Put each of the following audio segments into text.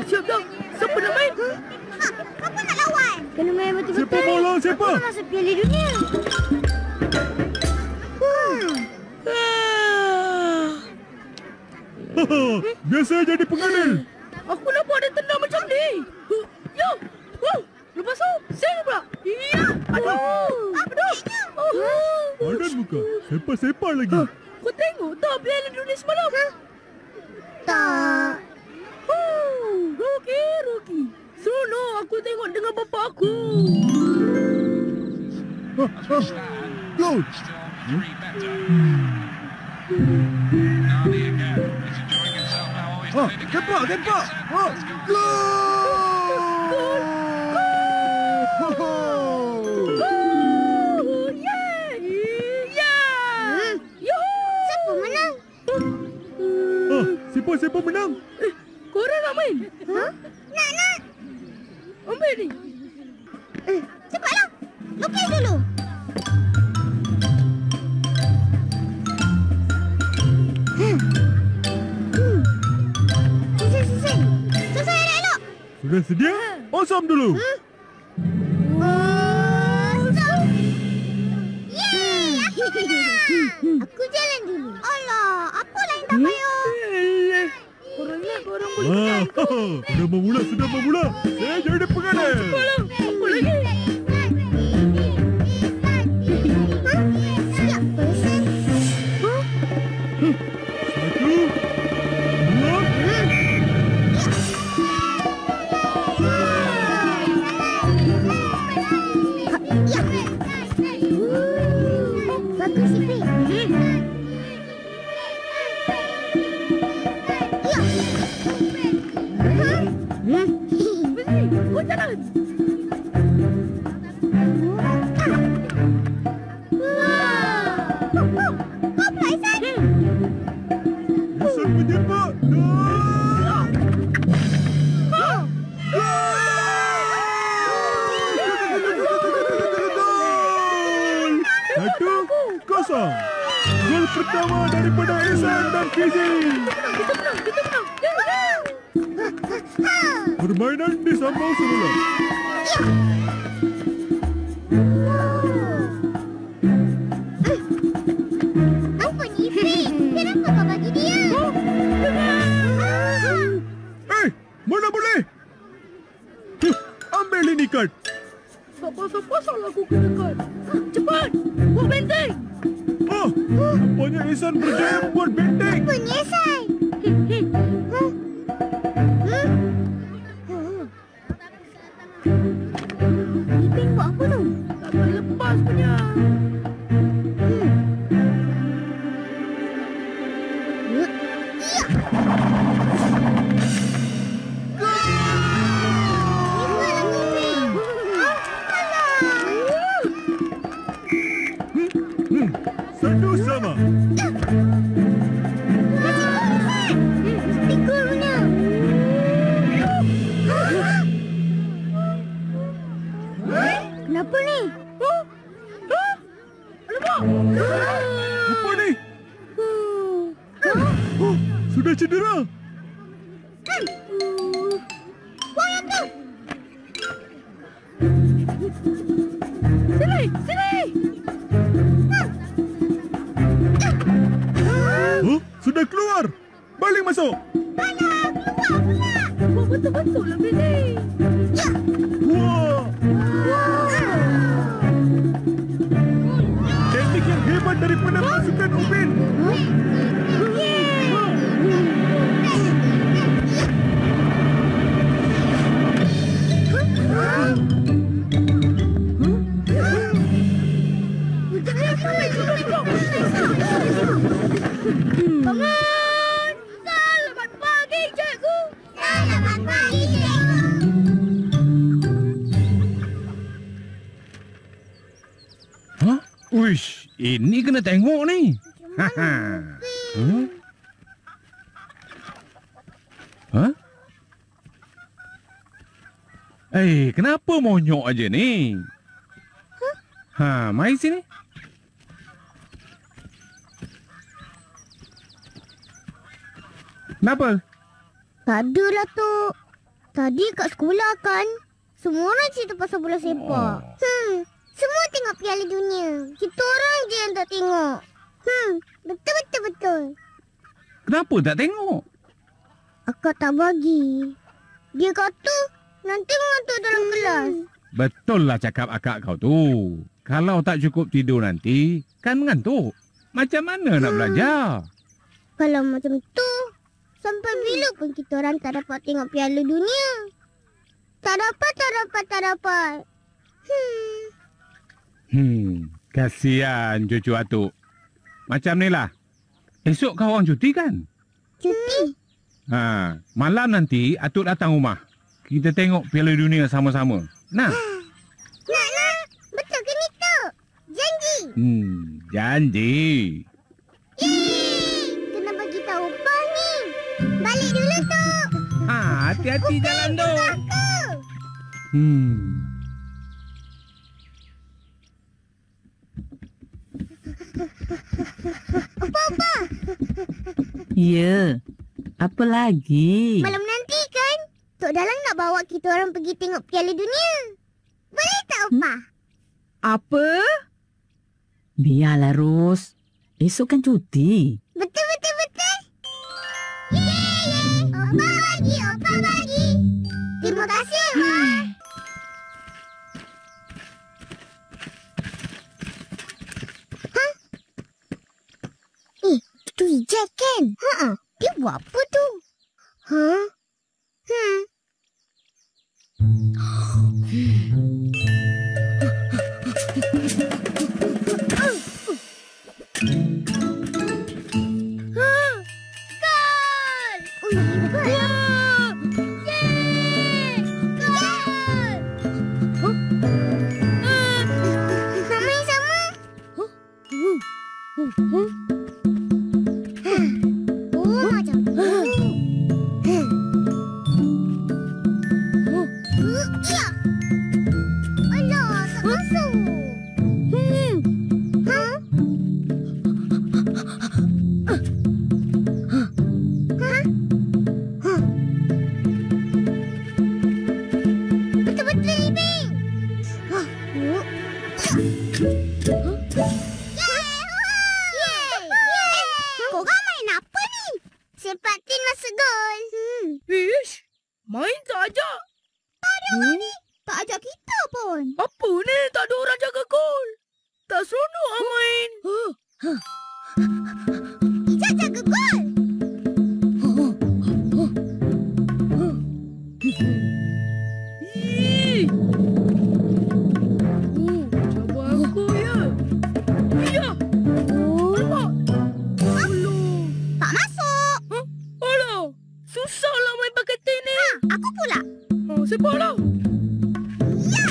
siap dah. Siapa nak main? Siapa nak lawan? Kena main betul-betul. Siapa bola siapa? Aku nak masuk Piala Dunia. Biasa jadi pengadil. Aku nampak ada tendang macam ni. Yo. Lepas tu, sing pula. Ya. Aduh. Padan muka. Sepak-sepak lagi. Kau tengok tak Piala Dunia semalam? Tak. Rocky. Seronok aku tengok dengan bapa aku. Gol. Tempak. Siapa menang? Siapa menang? Korang nak main? Nak. Ambil ni. Cepatlah. Lukis dulu. Sising. Selesai elok-elok. Sudah sedia? Awesome dulu. Aku jalan dulu. Alah, apa lain tak payah? Korang boleh. Sudah memula. Saya jadi pengadil. Cepatlah. Apa lagi? Siap, Persen. 1, 2. Bagus, Ipin. Kau jalan. Kau pula, Isan. Isan menjebak. Satu, kosong. Gol pertama daripada Isan dan Fizi. Kita menang. Permainan disambung semula. Apa ni, Ipin? Kenapa kau bagi dia? Mana boleh? Ambil ini kad. Siapa salah aku kena kad? Cepat. Buat benteng. Rupanya Isan berjaya membuat benteng. Apa ni, Isan? Ipin buat apa tu? Takkan lepas punya. Satu sama. Kenapa ni? Apa ni? Sudah cedera. Buang yang tu. Sini. Sudah keluar. Balik masuk. Keluar pula. Buat betul-betul lah benteng. Wah. Teknik yang hebat daripada pasukan Ubin. Bangun! Selamat pagi, cikgu! Selamat pagi, cikgu. Uish, ini kena tengok ni. Kenapa monyok aja ni? Mari sini. Kenapa? Tak adalah, Tok. Tadi kat sekolah kan, semua orang cerita pasal bola sepak. Semua tengok Piala Dunia. Kita orang je yang tak tengok. Betul. Kenapa tak tengok? Akak tak bagi. Dia kata nanti mengantuk dalam kelas. Betul lah cakap akak kau tu. Kalau tak cukup tidur nanti, kan mengantuk. Macam mana nak belajar? Kalau macam tu, sampai bila pun kita orang tak dapat tengok Piala Dunia? Tak dapat. Kasihan cucu atuk. Macam ni lah. Esok kau orang cuti kan? Cuti? Malam nanti atuk datang rumah. Kita tengok Piala Dunia sama-sama. Nah. Nak. Betul ke ni tu? Janji? Janji. Yeay! Kena bagi tahu Pak ni. Balik dulu tu. Hati-hati jalan tu. Aku. Apa? Ya. Apa lagi? Malam nanti kan, Tok Dalang nak bawa kita orang pergi tengok Piala Dunia. Boleh tak, Opa? Apa? Biarlah, Ros. Esok kan cuti. Betul. Yeay! Opa bagi. Terima kasih, Mak. Tu Ijat kan? Dia buat apa tu? Main tak ajak. Tak ada orang ni. Tak ajak kita pun. Apa ni? Tak ada orang jaga gol. Tak seronok main. Ijat jaga gol. Coba aku ya. Ya. Nampak? Belum. Tak masuk. Alah. Susahlah main pakai tin ni. Aku pula. Sepaklah. Ya.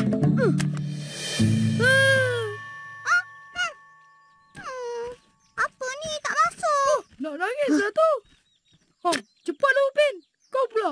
Apa ni tak masuk? Nak nangis lah tu. Cepatlah Upin. Kau pula.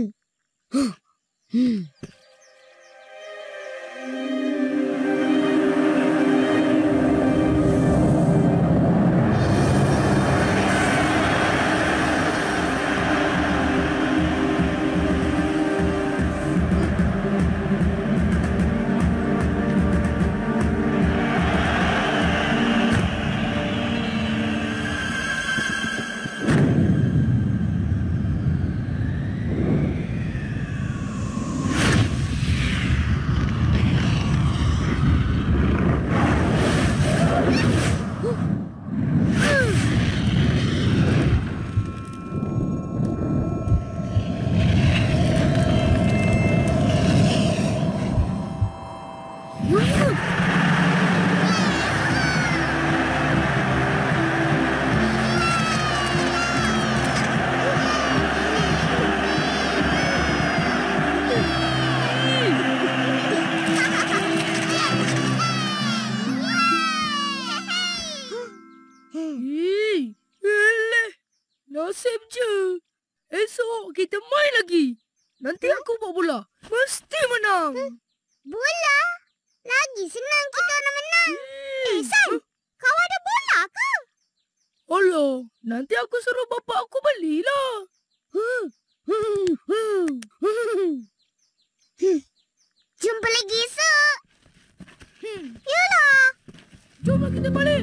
Nasib je. Esok kita main lagi. Nanti aku bawa bola. Mesti menang. Bola? Lagi senang kita nak menang. San, kau ada bola ke? Alah, nanti aku suruh bapak aku belilah. Jumpa lagi esok. Yalah. Jom kita balik.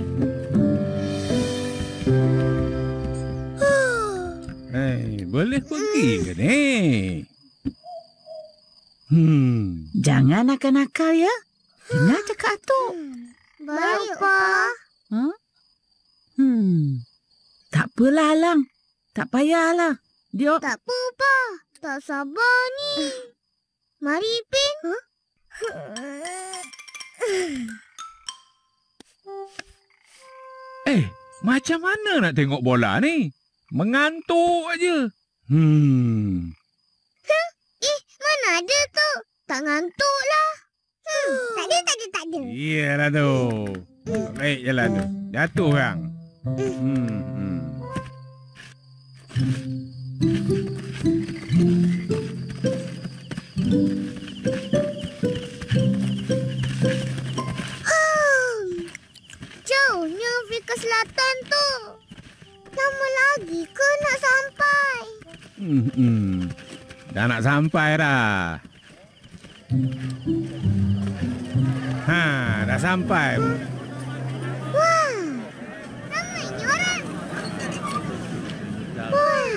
Boleh pergi ke ni? Jangan nakal-nakal ya. Dengar cakap Atuk. Baik, Pa. Tak apalah, Alang. Tak payahlah. Dia... Tak apa, Pa. Tak sabar ni. Mari, Ipin. Macam mana nak tengok bola ni? Mengantuk aja. Mana ada tu? Tak ngantuk lah. Tak ada. Iyalah tu. Baik jalan tu. Jatuh orang. Jauhnya Afrika Selatan tu. Lama lagi ke nak sampai? Dah nak sampai dah. Dah sampai. Wah, ramainya orang. Wah.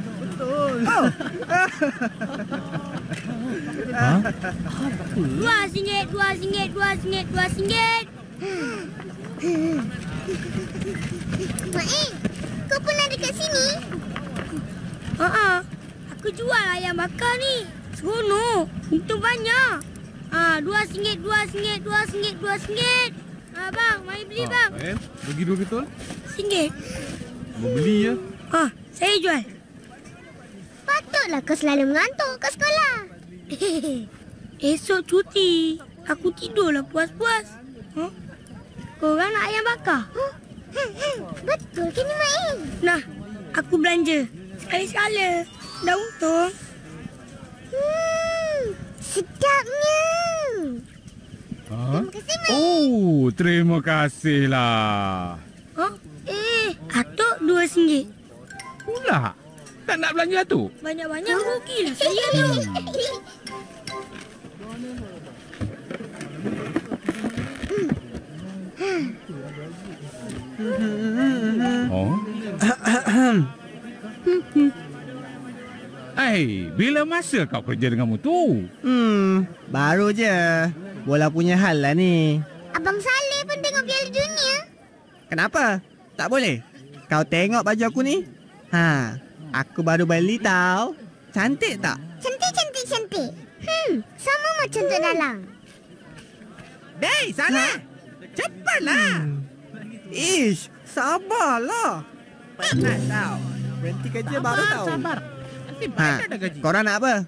RM2. Mak kau pernah dekat sini? Aku jual ayam bakar ni. Seronok. Untung banyak. RM2. Bang, mari beli bang. Bagi 2 betul? RM1. Mau beli ya? Saya jual. Patutlah kau selalu mengantuk kat sekolah. Esok cuti. Aku tidurlah puas-puas. Korang nak ayam bakar? Betul ke ni, Mak? Nah, aku belanja. Sekali-sekala. Dah untung. Sedapnya. Terima kasih, Mak. Terima kasihlah. Atuk RM2. Pula. Tak nak belanja tu? Banyak-banyak rugilah saya tu. Bila masa kau kerja dengan Mutu? Baru je. Bola punya hal lah ni. Abang Saleh pun tengok Piala Dunia. Kenapa? Tak boleh? Kau tengok baju aku ni? Aku baru beli tau. Cantik tak? Cantik. Sama macam tu dalam. Dey, sana! Cepatlah! Ish, sabarlah. Penat tau. Berhenti kerja baru tau. Sabar. Nanti banyak dah gaji. Korang nak apa?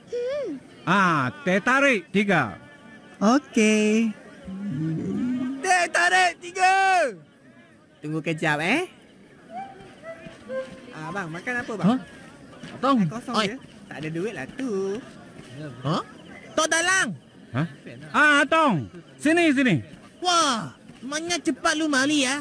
Teh tarik 3. Okey. Teh tarik 3. Tunggu kejap, Abang, makan apa, bang? Tong. Kosong je. Tak ada duit lah tu. Tok Dalang. Tong. Sini. Wah, maknya cepat lu mari ya.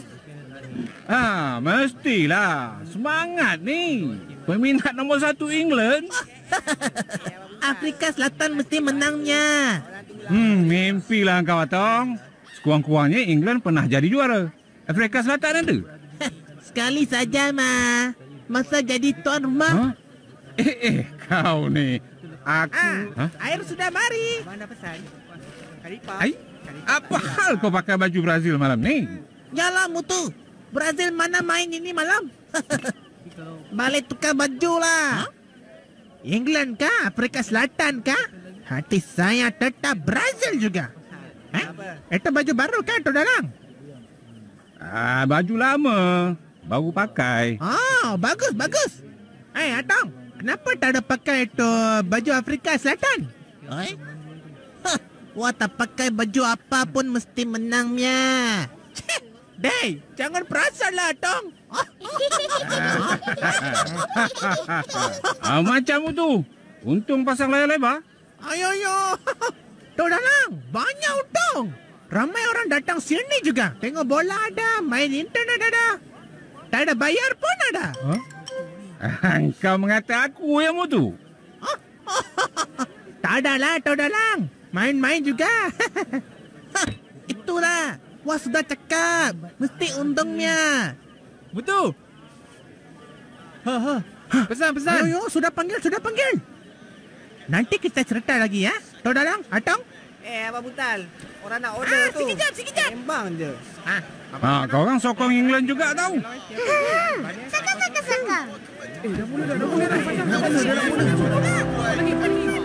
Mestilah. Semangat ni. Peminat nombor 1 England. Afrika Selatan mesti menangnya. Mimpilah kau, Tong. Sekurang-kurangnya England pernah jadi juara. Afrika Selatan ada? Sekali saja, Ma. Masa jadi tuan rumah. Kau ni. Air sudah mari. Abang dah pesan. Karipap. Apa hal kau pakai baju Brazil malam ni? Yalah, Mutu. Brazil mana main ini malam? Balik tukar baju lah. England kah? Afrika Selatan kah? Hati saya tetap Brazil juga. Itu baju baru kan, Tok Dalang? Baju lama. Baru pakai. Bagus. Atong, kenapa tak ada pakai itu baju Afrika Selatan? Wah, tak pakai baju apa pun mesti menangnya. Dey, jangan perasan lah, Atong. Macam tu. Untung pasang layar lebar. Ayo. Tok Dalang, banyak untung. Ramai orang datang sini juga. Tengok bola ada, main internet ada. Tak ada bayar pun ada. Kau mengata aku yang mutu. Tak ada lah, Todalang. Main-main juga. Itulah. Wah, sudah cakap. Mesti untungnya. Betul. Pesan. Ayo, sudah panggil. Nanti kita cerita lagi ya. Todalang, Atong. Abang Butal. Orang nak order tu. Sekejap. Sembang je. Kau orang sokong England juga tahu. Saka. Dah mula.